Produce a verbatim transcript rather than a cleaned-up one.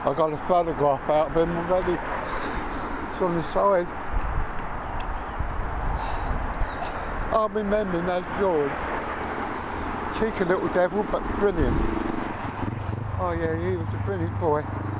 I got a photograph out of him already. It's on the side. I remember him as George. Cheeky little devil, but brilliant. Oh yeah, he was a brilliant boy.